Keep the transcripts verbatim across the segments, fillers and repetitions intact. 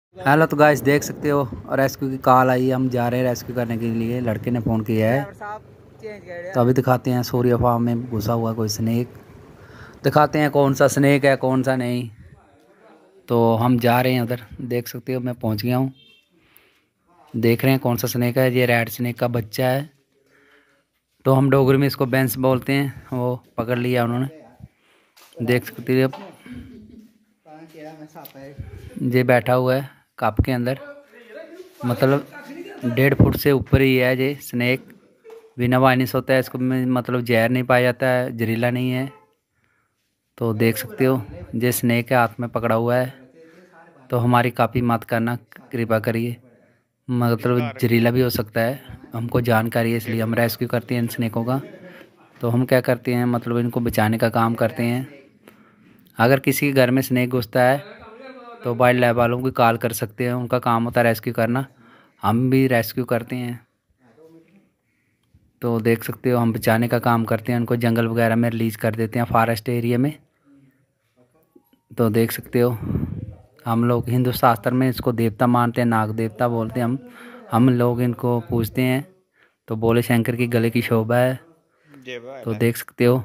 Hello तो guys देख सकते हो रेस्क्यू की कॉल आई है। हम जा रहे हैं रेस्क्यू करने के लिए। लड़के ने फ़ोन किया है तो अभी दिखाते हैं सूर्य फार्म में घुसा हुआ कोई स्नेक। दिखाते हैं कौन सा स्नेक है कौन सा नहीं। तो हम जा रहे हैं उधर। देख सकते हो मैं पहुंच गया हूं। देख रहे हैं कौन सा स्नेक है। ये रेड स्नेक का बच्चा है। तो हम डोगरी में इसको बेंस बोलते हैं। वो पकड़ लिया उन्होंने। देख सकते हो ये बैठा हुआ है कप के अंदर। मतलब डेढ़ फुट से ऊपर ही है ये स्नेक। बिना वाइनिस होता है इसको में, मतलब जहर नहीं पाया जाता है, जहरीला नहीं है। तो देख सकते हो ये स्नेक है हाथ में पकड़ा हुआ है। तो हमारी काफ़ी मत करना कृपा करिए। मतलब जहरीला भी हो सकता है, हमको जानकारी है इसलिए हम रेस्क्यू करते हैं इन स्नेकों का। तो हम क्या करते हैं मतलब इनको बचाने का काम करते हैं। अगर किसी के घर में स्नेक घुसता है तो वाइल्ड लाइफ वालों को कॉल कर सकते हैं। उनका काम होता है रेस्क्यू करना। हम भी रेस्क्यू करते हैं। तो देख सकते हो हम बचाने का काम करते हैं। उनको जंगल वगैरह में रिलीज़ कर देते हैं, फॉरेस्ट एरिया में। तो देख सकते हो हम लोग हिंदू शास्त्र में इसको देवता मानते हैं, नाग देवता बोलते हैं हम हम लोग इनको पूजते हैं। तो बोले शंकर की गले की शोभा है। तो देख सकते हो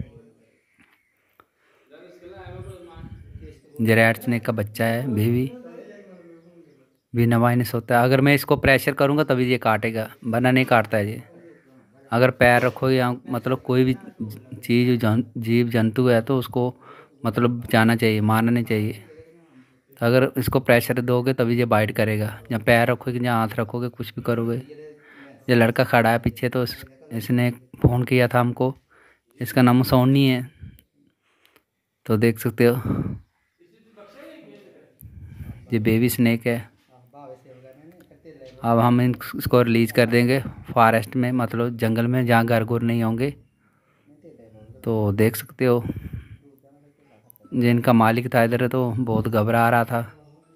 रेड स्नेक का बच्चा है बेबी। बिना वाइनस होता है। अगर मैं इसको प्रेशर करूँगा तभी ये काटेगा, वरना नहीं काटता है ये। अगर पैर रखो या मतलब कोई भी चीज़ जन, जीव जंतु है तो उसको मतलब जाना चाहिए, मारना नहीं चाहिए। तो अगर इसको प्रेशर दोगे तभी ये बाइट करेगा। या पैर रखोगे या हाथ रखोगे कुछ भी करोगे। ये लड़का खड़ा है पीछे। तो इस, इसने फ़ोन किया था हमको। इसका नाम सोनी है। तो देख सकते हो ये बेबी स्नेक है। अब हम इसको रिलीज़ कर देंगे फॉरेस्ट में, मतलब जंगल में जहाँ घर घुर नहीं होंगे। तो देख सकते हो जिनका मालिक था इधर तो बहुत घबरा रहा था।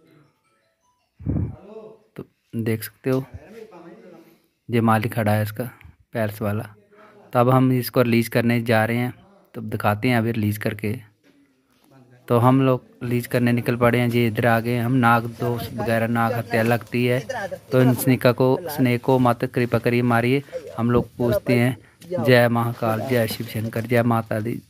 तो देख सकते हो ये मालिक खड़ा है इसका पैर्स वाला। तो अब हम इसको रिलीज़ करने जा रहे हैं। तो दिखाते हैं अभी रिलीज़ करके। तो हम लोग रिलीज़ करने निकल पड़े हैं जी। इधर आ गए हम। नाग दोष वगैरह नाग हत्या लगती है तो इन स्नेक को स्नेक को मत कृपा करिए मारिए। हम लोग पूछते हैं जय महाकाल, जय शिव शंकर, जय माता दी।